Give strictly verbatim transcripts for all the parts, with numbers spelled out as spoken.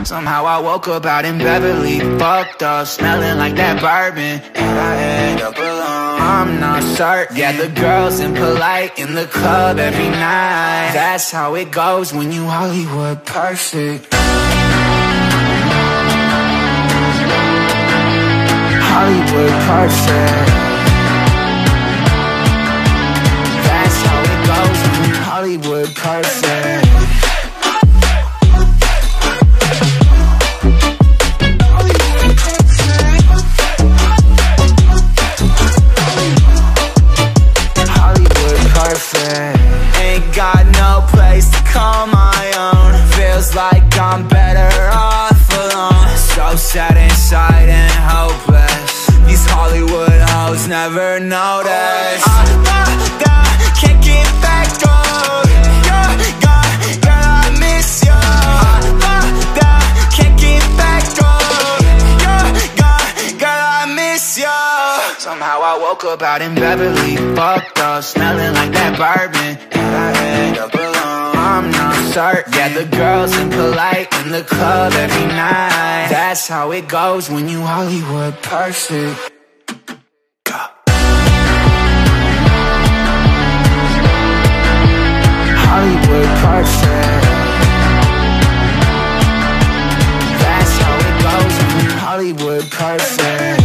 Somehow I woke up out in Beverly, fucked up, smelling like that bourbon, and I end up alone. I'm not certain. Yeah, the girls impolite in the club every night. That's how it goes when you Hollywood perfect. Hollywood perfect. That's how it goes when you Hollywood perfect. Ain't got no place to call my own. Feels like I'm better off alone. So sad inside and hopeless. These Hollywood hoes never notice. I, I, I can't get back on. You're gone, girl, I miss you. I, I, I can't get back on. You're gone, girl, I miss you. Somehow I woke up out in Beverly, fucked up, smelling like that bourbon, and I end up alone. I'm not certain. Yeah, the girls impolite in the club every night. That's how it goes when you Hollywood perfect. Hollywood perfect. That's how it goes when you Hollywood perfect.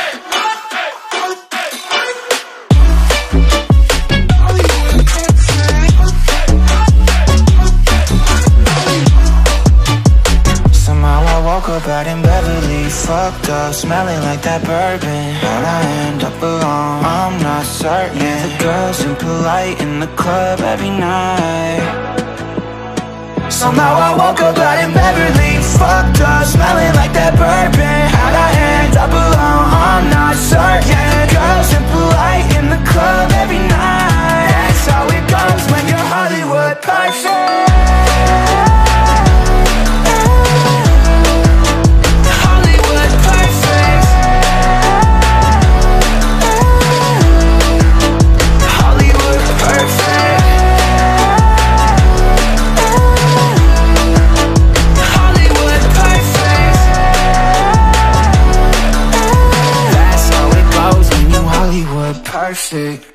Woke up out in Beverly, fucked up, smelling like that bourbon, and I end up alone. I'm not certain. Yeah, the girls impolite in the club every night. Somehow I woke up out in Beverly, fucked up, smelling like that bourbon, and I end up alone. I'm not certain. Yeah, the girls impolite in the club every night. That's how it goes when you're Hollywood perfect. Perfect.